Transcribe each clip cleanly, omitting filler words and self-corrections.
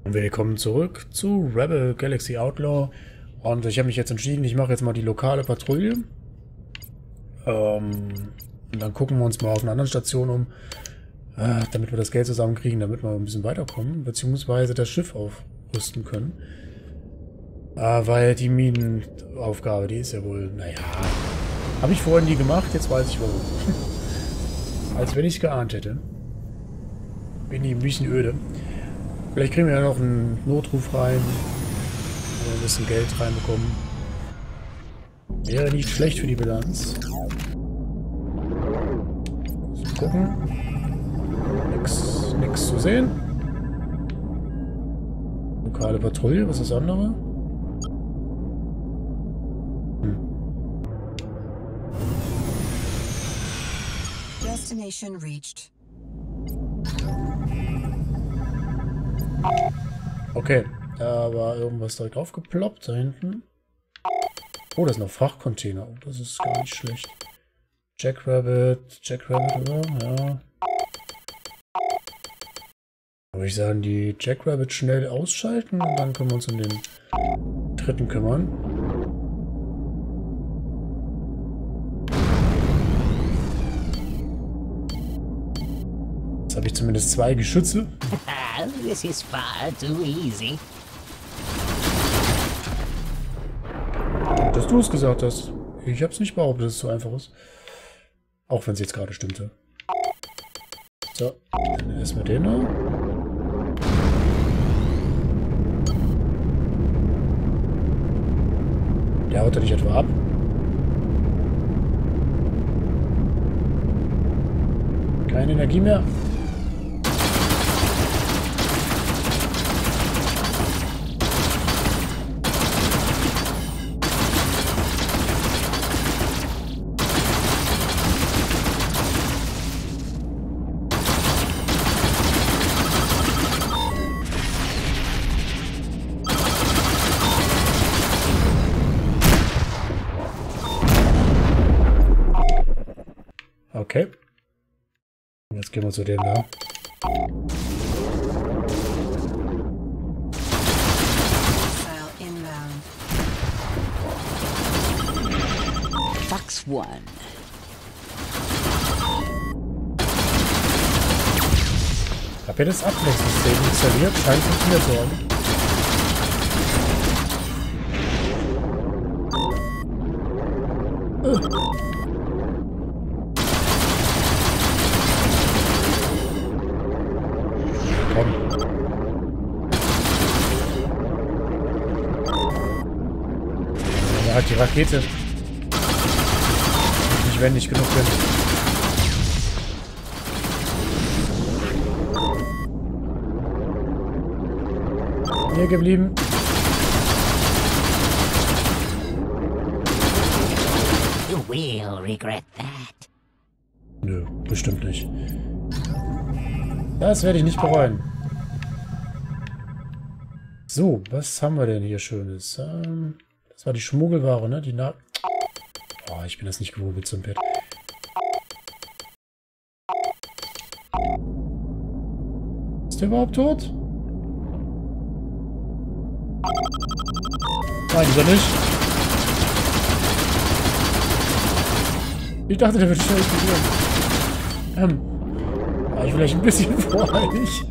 Willkommen zurück zu Rebel Galaxy Outlaw. Und ich habe mich jetzt entschieden, ich mache jetzt mal die lokale Patrouille. Und dann gucken wir uns mal auf einer anderen Station um, damit wir das Geld zusammenkriegen, damit wir ein bisschen weiterkommen, beziehungsweise das Schiff aufrüsten können. Weil die Minenaufgabe, die ist ja wohl, naja, habe ich vorhin nie gemacht, jetzt weiß ich warum. Als wenn ich es geahnt hätte. Bin ich ein bisschen öde. Vielleicht kriegen wir ja noch einen Notruf rein. Oder ein bisschen Geld reinbekommen. Wäre nicht schlecht für die Bilanz. So, gucken. Nix zu sehen. Lokale Patrouille, was ist das andere? Destination reached. Okay, da war irgendwas direkt aufgeploppt, da hinten. Oh, das sind noch Frachtcontainer. Oh, das ist gar nicht schlecht. Jackrabbit, oder? Ja. Würde ich sagen, die Jackrabbit schnell ausschalten und dann können wir uns um den dritten kümmern. Jetzt habe ich zumindest 2 Geschütze. This is far too easy. Dass du es gesagt hast. Ich habe es nicht behauptet, dass es so einfach ist. Auch wenn es jetzt gerade stimmte. So, dann erstmal den da. Der haut er nicht etwa ab. Keine Energie mehr. Okay. Jetzt gehen wir zu dem da. Fox One. Hab ja das Abwechslungssystem installiert, scheint funktioniert zu haben. Da hat die Rakete. Nicht wendig genug bin. Hier geblieben. You will regret that. Nö, bestimmt nicht. Das werde ich nicht bereuen. So, was haben wir denn hier Schönes? Das war die Schmuggelware, ne? Die Oh, ich bin das nicht gewohnt mit so einem Pad. Ist der überhaupt tot? Nein, ist er nicht. Ich dachte, der wird schnell explodieren. War ich vielleicht ein bisschen voreilig.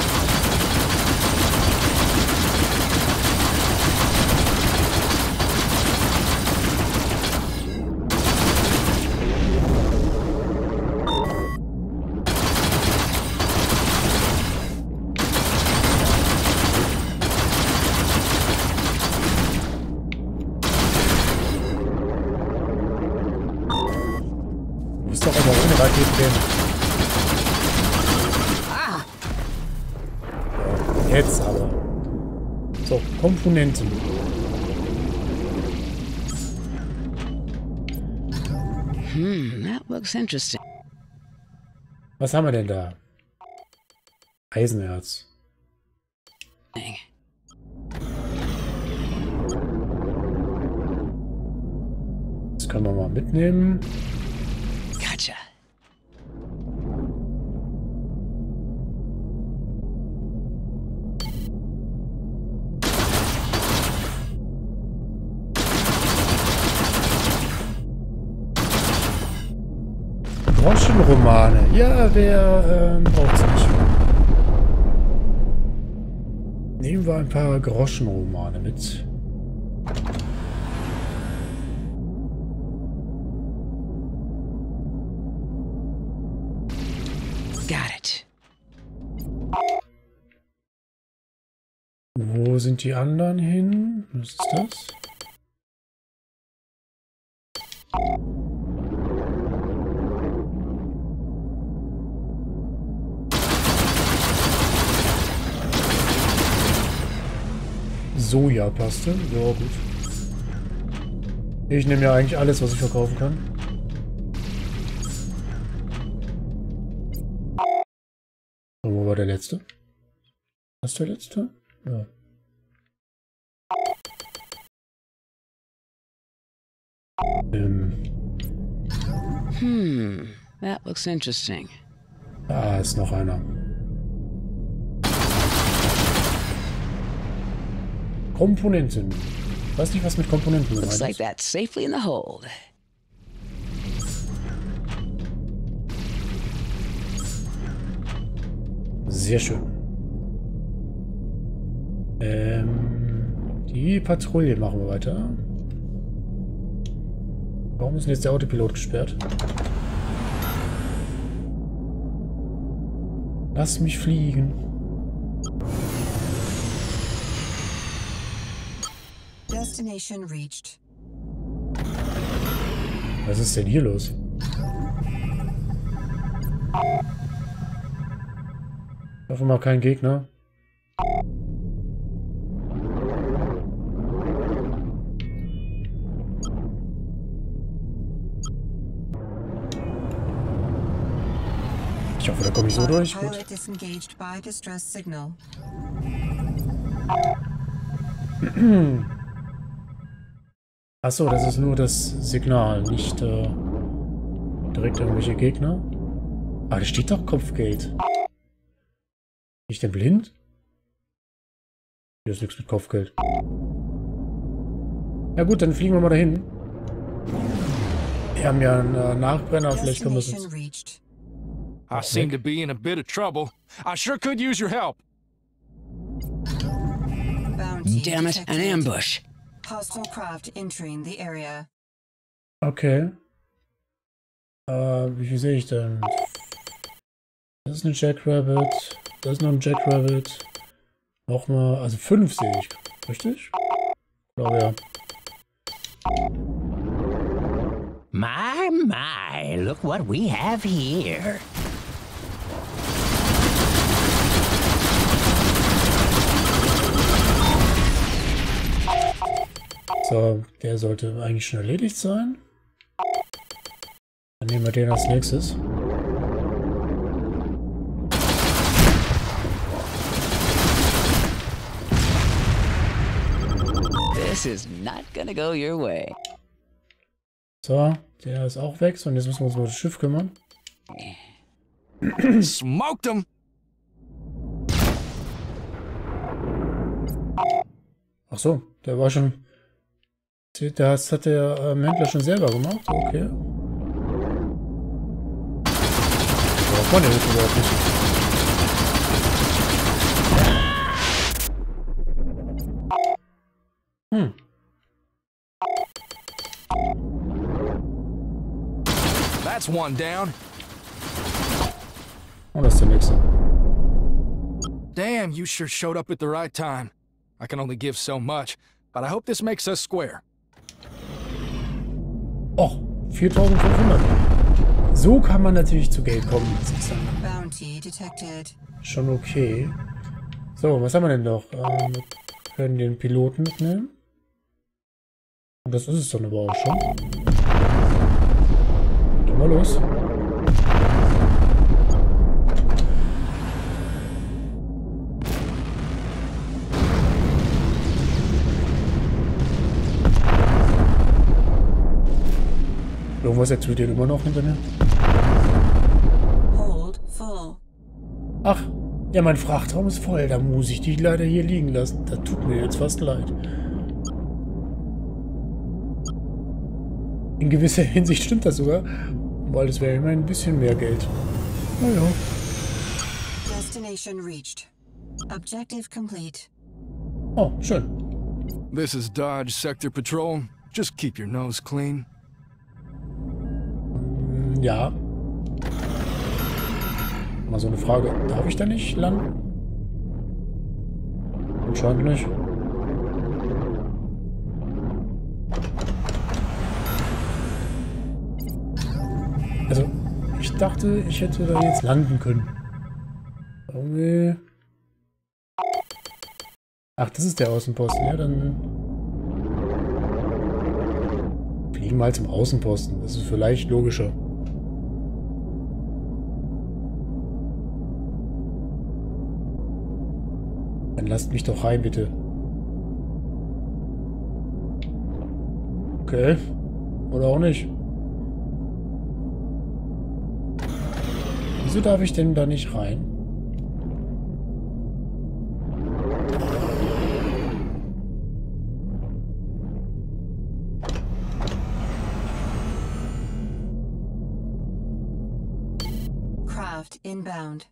Doch aber ohne Raketen gehen. Ja, jetzt aber. So, Komponenten. That looks interesting. Was haben wir denn da? Eisenerz. Das können wir mal mitnehmen. Gotcha. Groschenromane. Ja, wer braucht sie nicht? Nehmen wir ein paar Groschenromane mit. Got it. Wo sind die anderen hin? Was ist das? Sojapaste? Ja, gut. Ich nehme ja eigentlich alles, was ich verkaufen kann. Und wo war der letzte? Was ist der letzte? Ja. That looks interesting. Da ist noch einer. Komponenten. Ich weiß nicht, was mit Komponenten gemeint Looks like ist. that's safely in the hold. Sehr schön. Die Patrouille machen wir weiter. Warum ist denn jetzt der Autopilot gesperrt? Lass mich fliegen. Destination reached. Was ist denn hier los? Ich hoffe mal kein Gegner. Ich hoffe, da komme ich so durch. Gut. Pilot disengaged by distress signal. Achso, das ist nur das Signal, nicht direkt irgendwelche Gegner. Aber da steht doch Kopfgeld. Bin ich denn blind? Hier ist nichts mit Kopfgeld. Ja gut, dann fliegen wir mal dahin. Wir haben ja einen Nachbrenner, vielleicht können wir es Destination jetzt... reached. I seem to be in a bit of trouble. I sure could use your help. Bounty Damn it, an detected. ambush. Hostile craft entering the area. Okay. Wie viel sehe ich denn? Das ist ein Jackrabbit. Das ist noch ein Jackrabbit. Nochmal, also 5 sehe ich. Richtig? Ich glaube ja. My, look what we have here. So, der sollte eigentlich schon erledigt sein. Dann nehmen wir den als nächstes. This is not gonna go your way. So, der ist auch weg. So, und jetzt müssen wir uns um das Schiff kümmern. Smoked him. Ach so, der war schon... Das hat der Händler schon selber gemacht. Okay. Braucht man den jetzt überhaupt nicht. That's one down. Und das ist der nächste. Damn, you sure showed up at the right time. I can only give so much, but I hope this makes us square. Och, 4.500. So kann man natürlich zu Geld kommen. Das ist dann Bounty detected. schon okay. So, was haben wir denn noch? Wir können den Piloten mitnehmen. Und das ist es dann aber auch schon. Gehen wir los. Irgendwas explodiert immer noch hinter mir. Hold full. Ach, ja, mein Frachtraum ist voll. Da muss ich die leider hier liegen lassen. Das tut mir jetzt fast leid. In gewisser Hinsicht stimmt das sogar. Weil es wäre immerhin ein bisschen mehr Geld. Naja. Destination reached. Objective complete. Oh, schön. This is Dodge Sector Patrol. Just keep your nose clean. Ja. Mal so eine Frage. Darf ich da nicht landen? Anscheinend nicht. Also, ich dachte, ich hätte da jetzt landen können. Irgendwie... Ach, das ist der Außenposten. Ja, dann... Fliegen wir halt zum Außenposten. Das ist vielleicht logischer. Dann lasst mich doch rein, bitte. Okay. Oder auch nicht. Wieso darf ich denn da nicht rein? Craft inbound.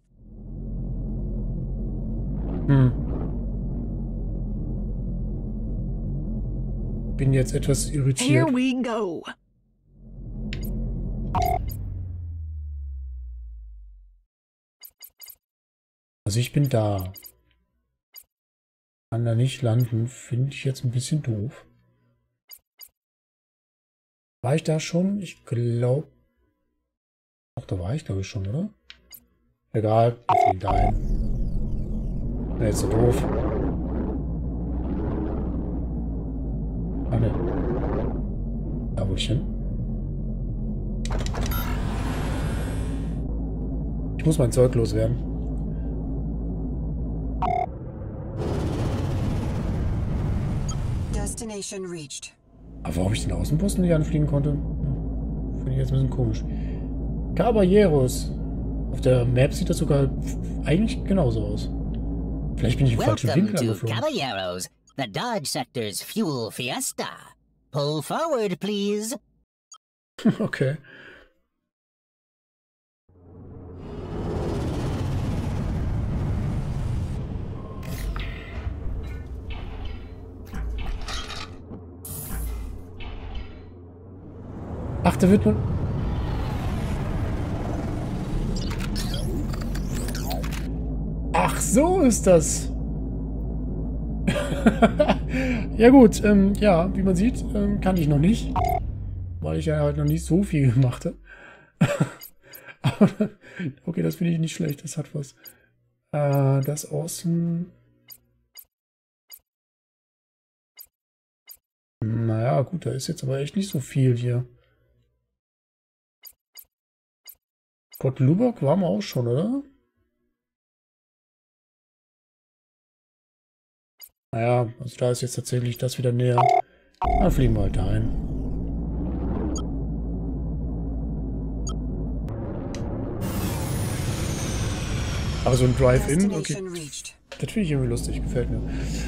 Bin jetzt etwas irritiert. Here we go. Also ich bin da. Kann da nicht landen. Finde ich jetzt ein bisschen doof. War ich da schon? Ich glaube... Ach, da war ich glaube ich schon, oder? Egal, wir fliegen da hin. Bin jetzt so doof. Ah, ne. Da wo ich hin. Ich muss mein Zeug loswerden. Destination reached. Aber warum ich den Außenposten nicht anfliegen konnte, finde ich jetzt ein bisschen komisch. Caballeros. Auf der Map sieht das sogar eigentlich genauso aus. Vielleicht bin ich im falschen Welcome Winkel to angeflogen. Caballeros, the Dodge Sector's fuel fiesta. Pull forward, please. Okay. Ach, da wird man... Ach, so ist das. Ja gut, ja, wie man sieht, kann ich noch nicht. Weil ich ja halt noch nicht so viel gemacht habe. Aber, okay, das finde ich nicht schlecht, das hat was. Das Außen... Naja, gut, da ist jetzt aber echt nicht so viel hier. Port Lubbock waren wir auch schon, oder? Naja, also da ist jetzt tatsächlich das wieder näher. Dann fliegen wir halt da ein. Aber so ein Drive-In, okay. Das finde ich irgendwie lustig, gefällt mir.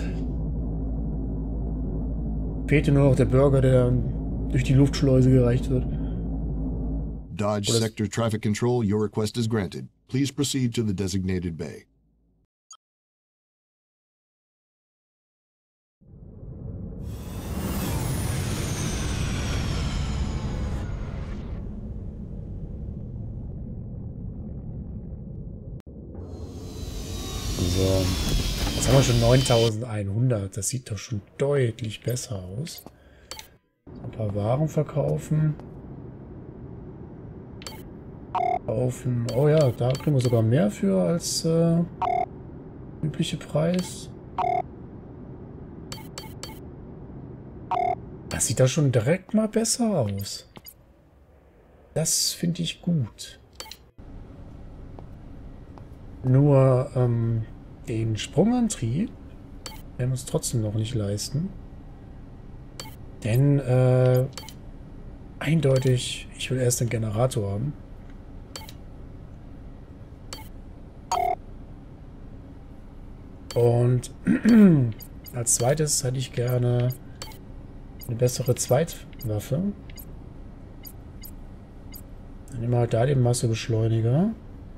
Fehlte nur noch der Burger, der durch die Luftschleuse gereicht wird. Dodge Sector Traffic Control, your request is granted. Please proceed to the designated bay. So, jetzt haben wir schon 9100. Das sieht doch schon deutlich besser aus. Ein paar Waren verkaufen. Oh ja, da kriegen wir sogar mehr für als übliche Preis. Das sieht da schon direkt mal besser aus. Das finde ich gut. Nur den Sprungantrieb werden wir uns trotzdem noch nicht leisten. Denn eindeutig, ich will erst den Generator haben. Und als zweites hätte ich gerne eine bessere Zweitwaffe. Dann nehmen wir halt da den Massebeschleuniger.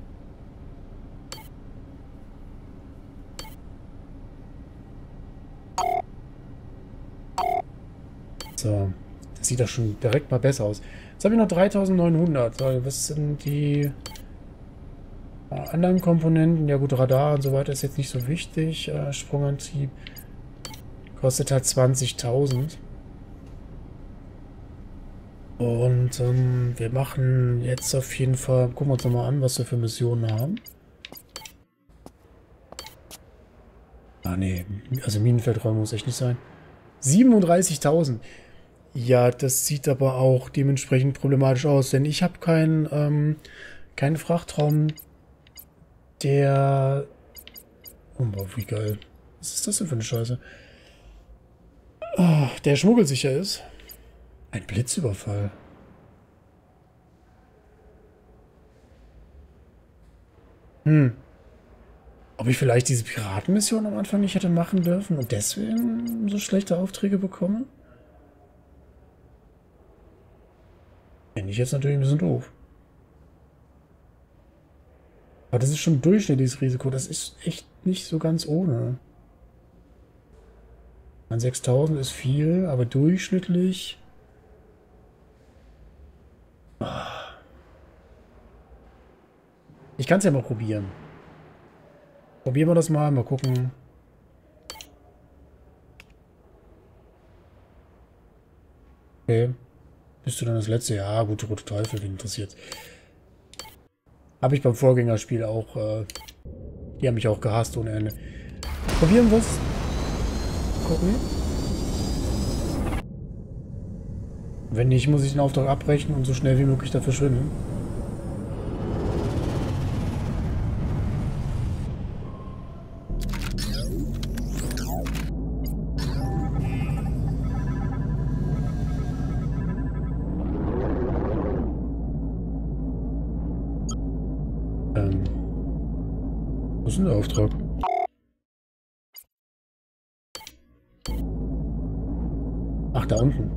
So, das sieht doch schon direkt mal besser aus. Jetzt habe ich noch 3900. Was sind die anderen Komponenten? Ja gut, Radar und so weiter ist jetzt nicht so wichtig. Sprungantrieb kostet halt 20.000. Und wir machen jetzt auf jeden Fall, gucken wir uns nochmal an, was wir für Missionen haben. Ah nee, also Minenfeldräume muss echt nicht sein. 37.000. Ja, das sieht aber auch dementsprechend problematisch aus, denn ich habe keinen Frachtraum, der... Oh, wie geil. Was ist das denn für eine Scheiße? Oh, der schmuggelsicher ist. Ein Blitzüberfall. Ob ich vielleicht diese Piratenmission am Anfang nicht hätte machen dürfen und deswegen so schlechte Aufträge bekomme? Finde ich jetzt natürlich ein bisschen doof. Aber das ist schon ein durchschnittliches Risiko. Das ist echt nicht so ganz ohne. 6.000 ist viel, aber durchschnittlich... Ich kann es ja mal probieren. Probieren wir das mal gucken. Okay. Bist du dann das letzte? Ja, gut, Rote Teufel, wen interessiert. Habe ich beim Vorgängerspiel auch, die haben mich auch gehasst ohne Ende. Probieren wir es. Gucken. Wenn nicht, muss ich den Auftrag abbrechen und so schnell wie möglich da verschwinden. Wo ist denn der Auftrag? Ach, da unten.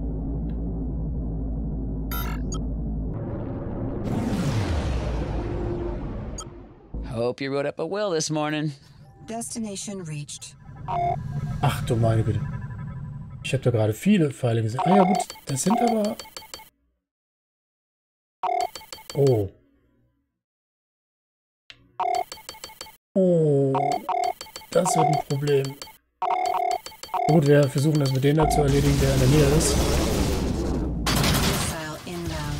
Hope you wrote up a will this morning. Destination reached. Ach du meine Güte. Ich habe da gerade viele Pfeile gesehen. Ah ja gut, das sind aber... Oh. Oh. Das wird ein Problem. Gut, wir versuchen das mit denen da zu erledigen, der in der Nähe ist. Missile inbound.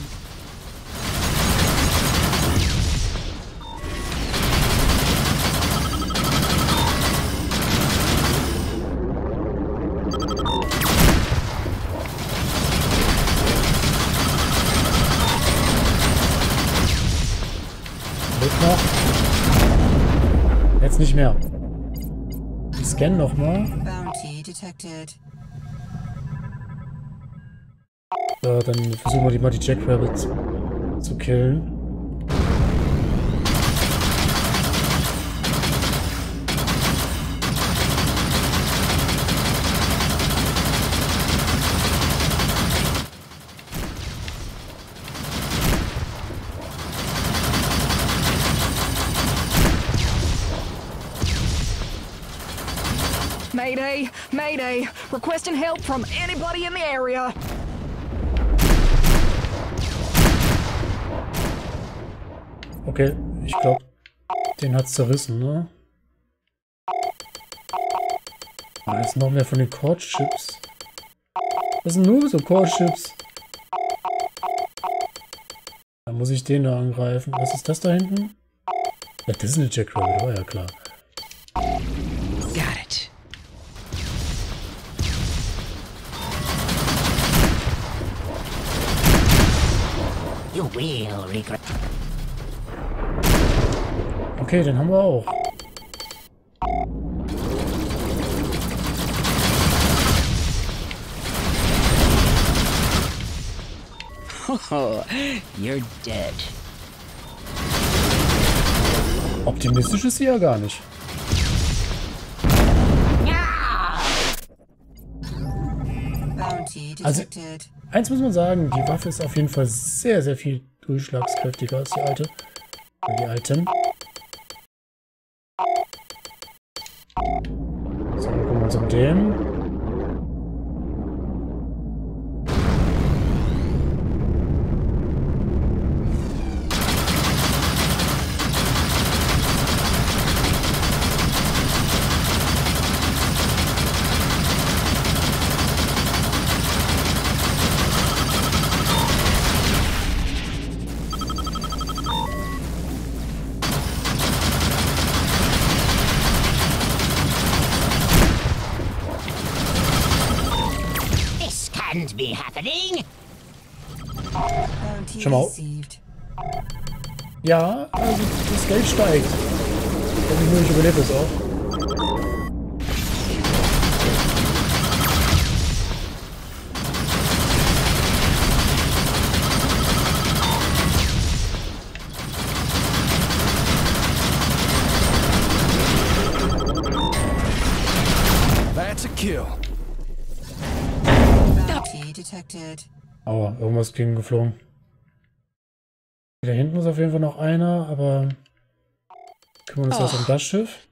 Lebt noch. Jetzt nicht mehr. Ich scanne nochmal. Bounty detected. So, dann versuchen wir mal die Jackrabbits zu killen. Mayday! Mayday! Requesting help from anybody in the area! Okay, ich glaube, den hat's zerrissen, ne? Ah, jetzt noch mehr von den Cord-Chips. Was sind nur so Cord-Chips? Dann muss ich den da angreifen. Was ist das da hinten? Ja, das ist eine Jackrabbit, war ja klar. Got it. You will regret. Okay, den haben wir auch. Oh, you're dead. Optimistisch ist sie ja gar nicht. Bounty Also, detected. eins muss man sagen, die Waffe ist auf jeden Fall sehr, sehr viel durchschlagskräftiger als die alte. Die alten. So, dann gucken wir uns um den. Can't be happening. Bounty Schau mal. received. Ja, also das Geld steigt. Wenn ich nur nicht überlebe, ist auch. That's a kill. Bounty detected. Aua, irgendwas gegen geflogen. Da hinten ist auf jeden Fall noch einer, aber kümmern wir uns erst um das Schiff.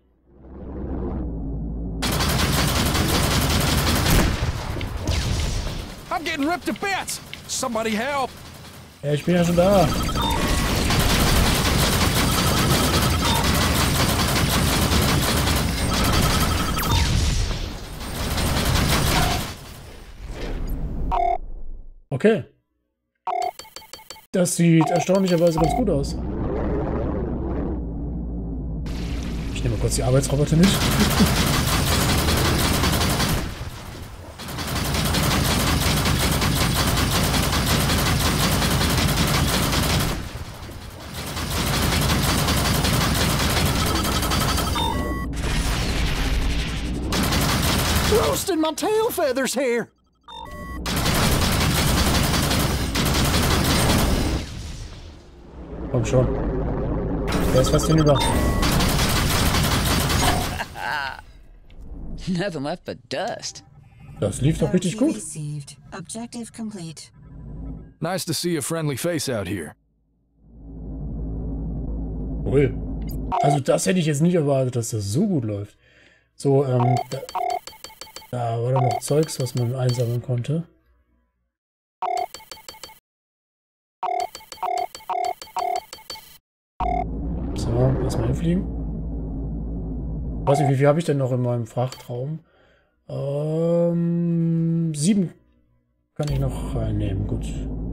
I'm getting ripped to bits. Somebody help. Ja, ich bin ja schon da. Okay. Das sieht erstaunlicherweise ganz gut aus. Ich nehme kurz die Arbeitsroboter mit. Roasting my tail feathers here. Komm schon. Der ist fast hinüber. Nothing left but dust. Das lief doch richtig Bounty gut. received. Objective complete. Nice to see a friendly face out here. Cool. Also das hätte ich jetzt nicht erwartet, dass das so gut läuft. So, da war doch noch Zeugs, was man einsammeln konnte. So, erstmal hinfliegen. Ich weiß nicht, wie viel habe ich denn noch in meinem Frachtraum? 7 kann ich noch reinnehmen, gut.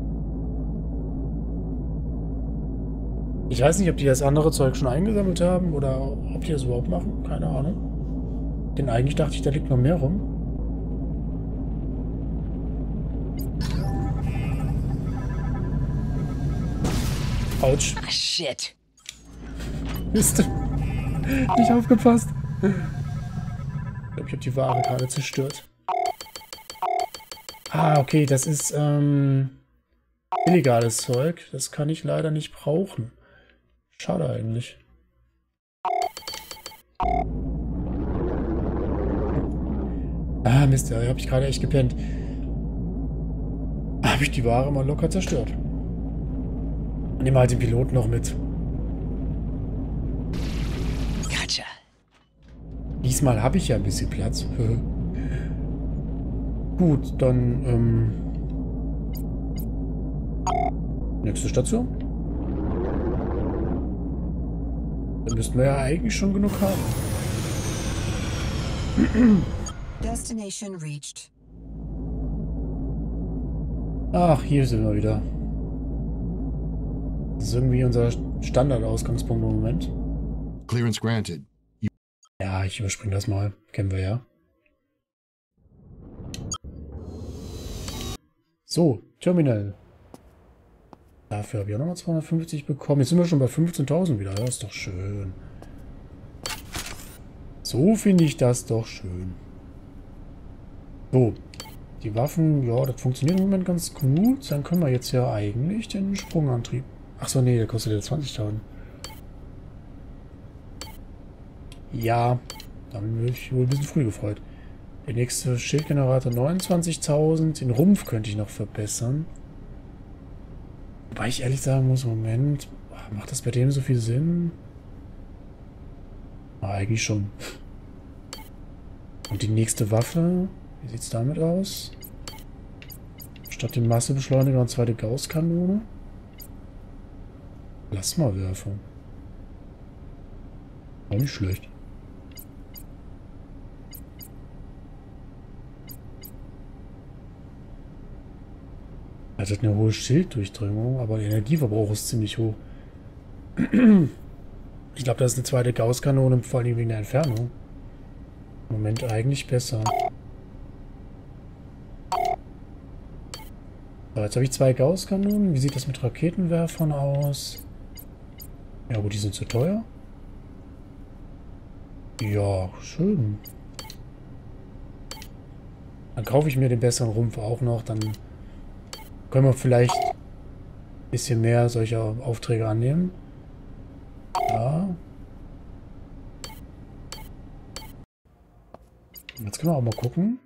Ich weiß nicht, ob die das andere Zeug schon eingesammelt haben oder ob die das überhaupt machen. Keine Ahnung. Denn eigentlich dachte ich, da liegt noch mehr rum. Autsch. Ah, shit. Mist. Nicht aufgepasst. Ich glaube, ich habe die Ware gerade zerstört. Ah, okay, das ist illegales Zeug. Das kann ich leider nicht brauchen. Schade eigentlich. Ah, Mist, da habe ich gerade echt gepennt. Habe ich die Ware mal locker zerstört. Nehmen halt den Piloten noch mit. Gotcha. Diesmal habe ich ja ein bisschen Platz. Gut, dann nächste Station. Da müssten wir ja eigentlich schon genug haben. Destination reached. Ach, hier sind wir wieder. Das ist irgendwie unser Standardausgangspunkt im Moment. Clearance granted. Ja, ich überspringe das mal. Kennen wir ja. So, Terminal. Dafür habe ich auch nochmal 250 bekommen. Jetzt sind wir schon bei 15.000 wieder. Das ist doch schön. So finde ich das doch schön. So, die Waffen, ja, das funktioniert im Moment ganz gut. Dann können wir jetzt ja eigentlich den Sprungantrieb. Achso, nee, der kostet ja 20.000. Ja, dann bin ich wohl ein bisschen früh gefreut. Der nächste Schildgenerator 29.000. Den Rumpf könnte ich noch verbessern. Wobei ich ehrlich sagen muss, Moment, macht das bei dem so viel Sinn? Eigentlich schon. Und die nächste Waffe, wie sieht es damit aus? Statt dem Massebeschleuniger und zweite Gauss-Kanone? Plasmawerfer. Auch nicht schlecht. Er hat eine hohe Schilddurchdringung, aber der Energieverbrauch ist ziemlich hoch. Ich glaube, das ist eine zweite Gauss-Kanone, vor allem wegen der Entfernung. Im Moment eigentlich besser. So, jetzt habe ich 2 Gauss-Kanonen. Wie sieht das mit Raketenwerfern aus? Ja, gut, die sind zu teuer. Ja, schön. Dann kaufe ich mir den besseren Rumpf auch noch. Dann können wir vielleicht ein bisschen mehr solcher Aufträge annehmen. Ja. Jetzt können wir auch mal gucken.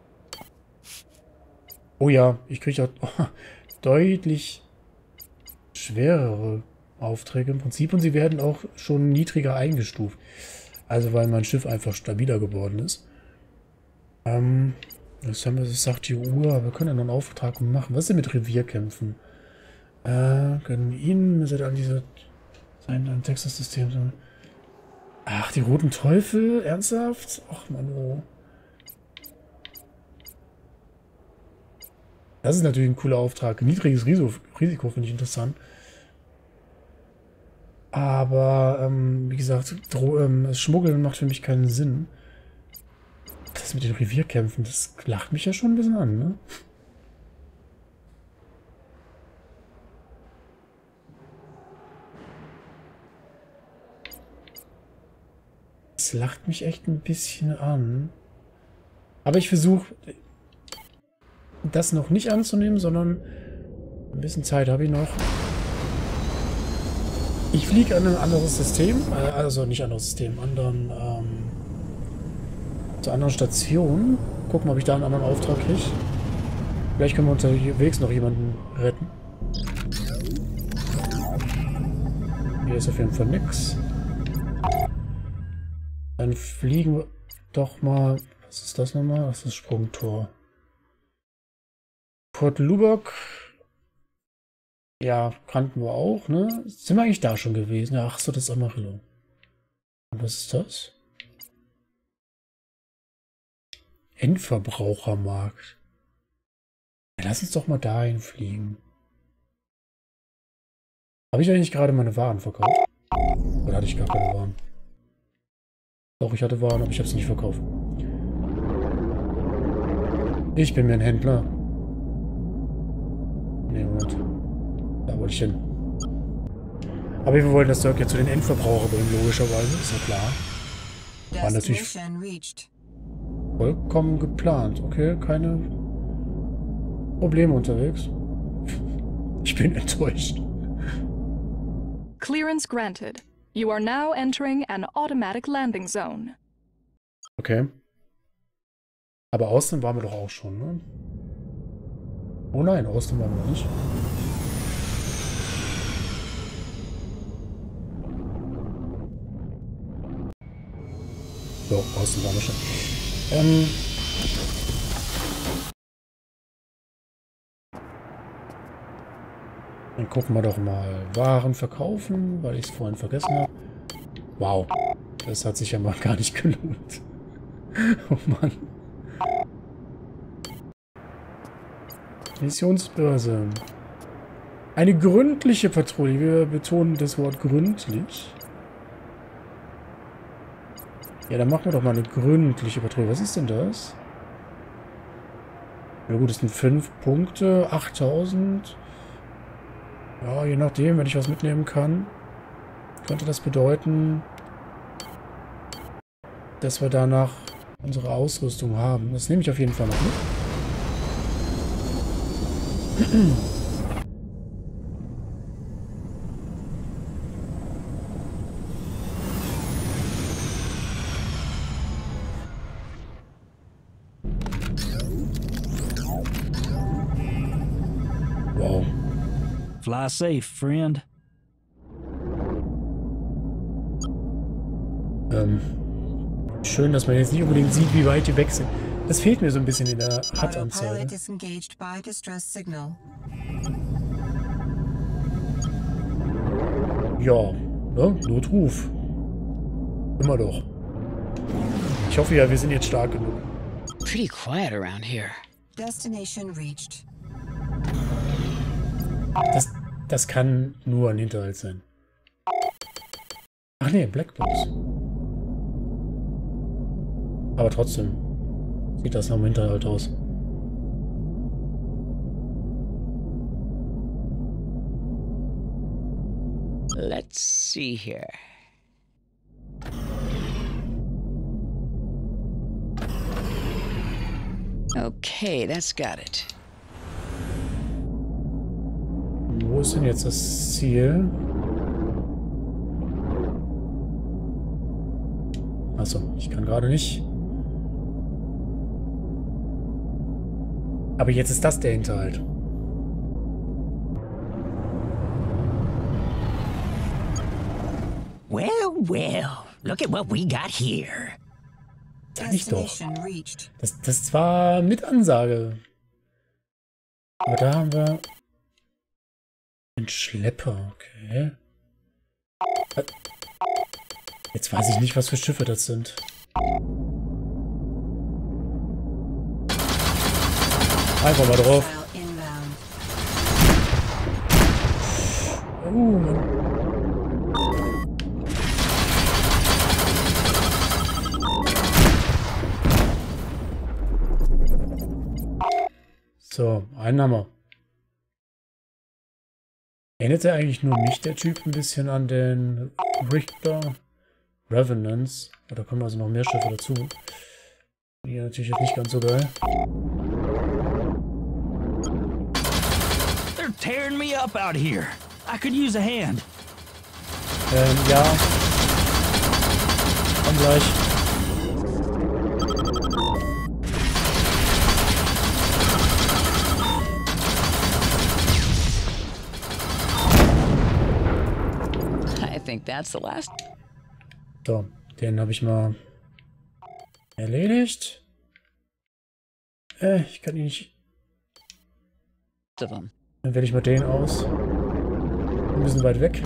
Oh ja, ich kriege auch deutlich schwerere Aufträge im Prinzip. Und sie werden auch schon niedriger eingestuft. Also weil mein Schiff einfach stabiler geworden ist. Das sagt die Uhr, aber wir können ja noch einen Auftrag machen. Was ist denn mit Revierkämpfen? Können Ihnen an diese sein Texas-System. Ach, die roten Teufel? Ernsthaft? Ach Mann, oh. Das ist natürlich ein cooler Auftrag. Niedriges Risiko finde ich interessant. Aber, wie gesagt, Schmuggeln macht für mich keinen Sinn. Das mit den Revierkämpfen, das lacht mich ja schon ein bisschen an, ne? Das lacht mich echt ein bisschen an. Aber ich versuche, das noch nicht anzunehmen, sondern ein bisschen Zeit habe ich noch. Ich fliege an ein anderes System, also nicht anderes System, zur anderen Station. Gucken, ob ich da einen anderen Auftrag kriege. Vielleicht können wir unterwegs noch jemanden retten. Hier ist auf jeden Fall nix. Dann fliegen wir doch mal. Was ist das nochmal? Das ist das Sprungtor. Port Lubbock. Ja, kannten wir auch, ne? Sind wir eigentlich da schon gewesen? Ja, ach so, das ist Amarillo. Und was ist das? Endverbrauchermarkt. Ja, lass uns doch mal dahin fliegen. Habe ich eigentlich gerade meine Waren verkauft? Oder hatte ich gar keine Waren? Doch, ich hatte Waren, aber ich habe sie nicht verkauft. Ich bin mir ein Händler. Nee, Moment. Da wollte ich hin. Aber wir wollten das Zeug ja zu den Endverbrauchern bringen, logischerweise. Ist ja klar. War natürlich vollkommen geplant. Okay, keine Probleme unterwegs. Ich bin enttäuscht. Clearance granted. You are now entering an automatic landing zone. Okay. Aber Austin waren wir doch auch schon, ne? Oh nein, Austin waren wir nicht. So, Austin waren wir schon. Dann gucken wir doch mal. Waren verkaufen, weil ich es vorhin vergessen habe. Wow. Das hat sich ja mal gar nicht gelohnt. Oh Mann. Missionsbörse. Eine gründliche Patrouille. Wir betonen das Wort gründlich. Ja, dann machen wir doch mal eine gründliche Patrouille. Was ist denn das? Ja gut, das sind 5 Punkte, 8000. Ja, je nachdem, wenn ich was mitnehmen kann, könnte das bedeuten, dass wir danach unsere Ausrüstung haben. Das nehme ich auf jeden Fall noch mit. Wow. Fly safe, friend. Schön, dass man jetzt nicht unbedingt sieht, wie weit die weg sind. Das fehlt mir so ein bisschen in der Autopilot HUD-Anzeige. disengaged by distress signal. Ja, ne? Notruf. Immer doch. Ich hoffe ja, wir sind jetzt stark genug. Pretty quiet around here. Destination reached. Das kann nur ein Hinterhalt sein. Ach nee, Blackbox. Aber trotzdem sieht das nach dem Hinterhalt aus. Let's see here. Okay, that's got it. Wo ist denn jetzt das Ziel? Achso, ich kann gerade nicht. Aber jetzt ist das der Hinterhalt. Well, well, look at what we got here. Sag ich doch. Destination reached. Das war mit Ansage. Aber da haben wir einen Schlepper, okay. Jetzt weiß ich nicht, was für Schiffe das sind. Einfach mal drauf. Missile inbound. Mann. So, einen haben wir. Erinnert er eigentlich nur mich, der Typ, ein bisschen an den Richter Revenants? Oh, da kommen also noch mehr Schiffe dazu. Die natürlich jetzt nicht ganz so geil. They're tearing me up out here. I could use a hand. Ja. Komm gleich. I think that's the last So, den habe ich mal erledigt. Ich kann ihn nicht. of them. Dann wähle ich mal den aus. Ein bisschen weit weg.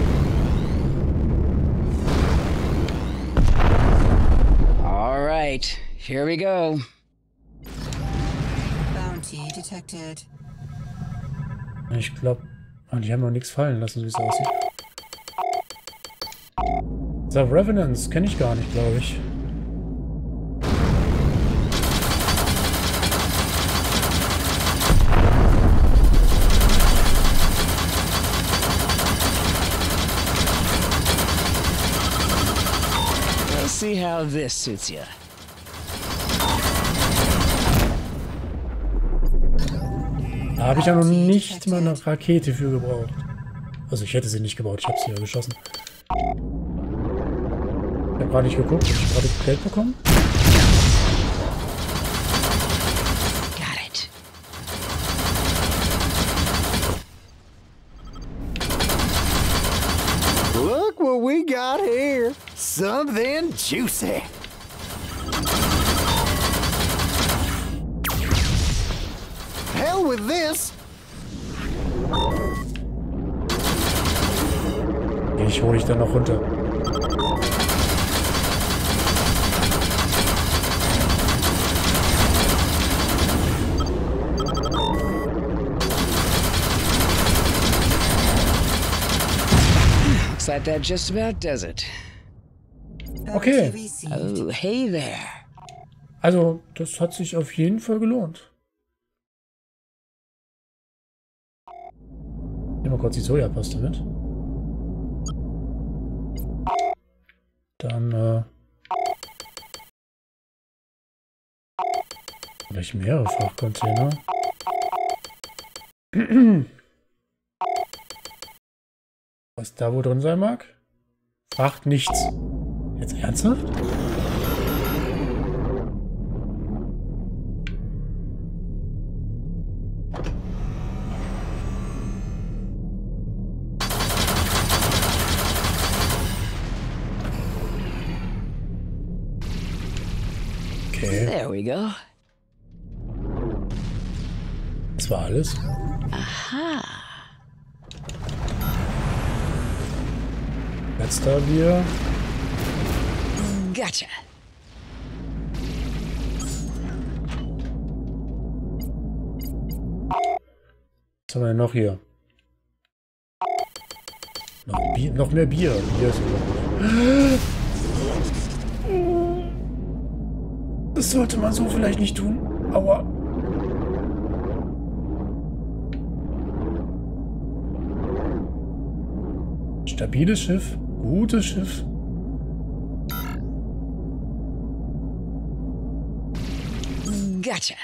All right, here we go. Bounty detected. Ich glaube, die haben noch nichts fallen lassen, so wie es aussieht. So, Revenants kenne ich gar nicht, glaube ich. Let's see how this suits you. Da habe ich ja noch nicht mal eine Rakete für gebraucht. Also ich hätte sie nicht gebaut, ich habe sie ja geschossen. Ich habe gerade nicht geguckt, habe ich gerade Geld bekommen? Got it. Look what we got here. Something juicy. Hell with this. Ich hole dich dann noch runter. Looks like that just about does it. Okay. Bounty received. Oh, hey there. Also, das hat sich auf jeden Fall gelohnt. Nehmen wir kurz die Sojapaste mit. Dann, vielleicht mehrere Frachtcontainer. Was da wohl drin sein mag? Fracht nichts. Jetzt ernsthaft? Okay. There we go. Das war alles. Aha. Letzter Bier. Gotcha. Was haben wir denn noch hier? Noch, Bier, noch mehr Bier. Bier ist das sollte man so vielleicht nicht tun. Aua. Stabiles Schiff. Gutes Schiff. Gotcha.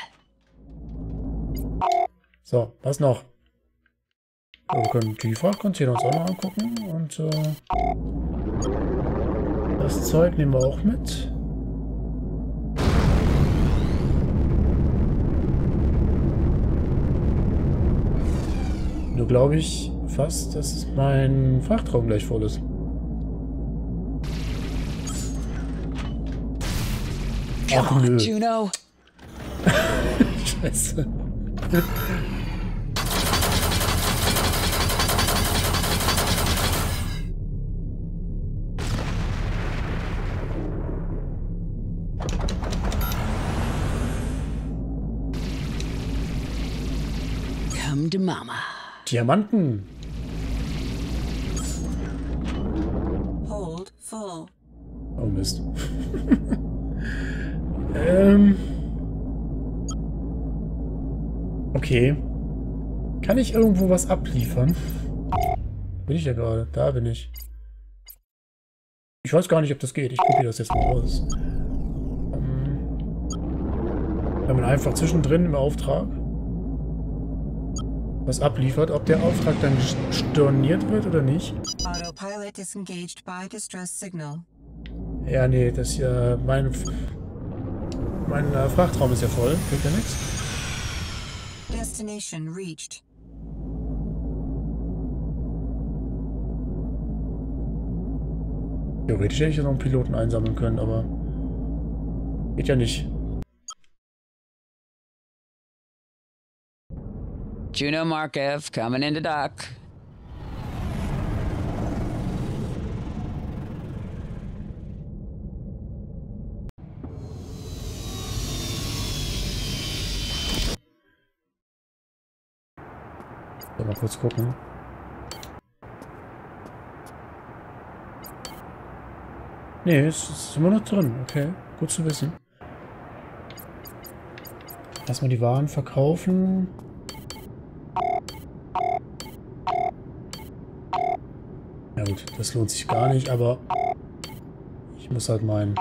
So, was noch? Wir können die Frachtcontainer uns auch noch angucken. Und das Zeug nehmen wir auch mit. Nur glaube ich fast, dass mein Frachtraum gleich voll ist. Ach nö. Juno. Scheiße. Come to Mama. Diamanten. Hold full. Oh Mist. Okay. Kann ich irgendwo was abliefern? Bin ich ja gerade. Da bin ich. Ich weiß gar nicht, ob das geht. Ich probiere das jetzt mal aus. Wenn man einfach zwischendrin im Auftrag was abliefert, ob der Auftrag dann storniert wird oder nicht. Autopilot disengaged by distress signal. Ja, nee, das hier, mein Frachtraum ist ja voll. Kriegt ja nichts. Destination reached. Theoretisch hätte ich ja noch einen Piloten einsammeln können, aber geht ja nicht. Juno Markev coming into dock. Mal kurz gucken. Nee, es ist immer noch drin. Okay, gut zu wissen. Erstmal die Waren verkaufen. Ja gut, das lohnt sich gar nicht, aber ich muss halt meinen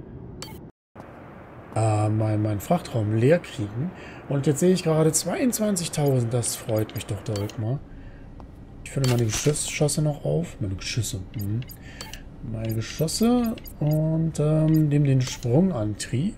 Frachtraum leer kriegen. Und jetzt sehe ich gerade 22.000. Das freut mich doch direkt mal. Ich fülle meine Geschosse noch auf. Meine Geschosse. Meine Geschosse. Und nehme den Sprungantrieb.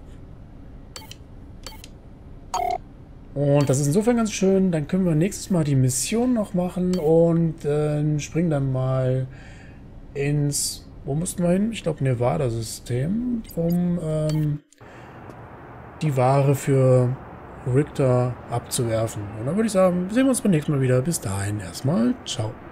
Und das ist insofern ganz schön. Dann können wir nächstes Mal die Mission noch machen. Und springen dann mal ins... Wo mussten wir hin? Ich glaube Nevada-System. Um die Ware für Richter abzuwerfen. Und dann würde ich sagen, sehen wir uns beim nächsten Mal wieder. Bis dahin erstmal. Ciao.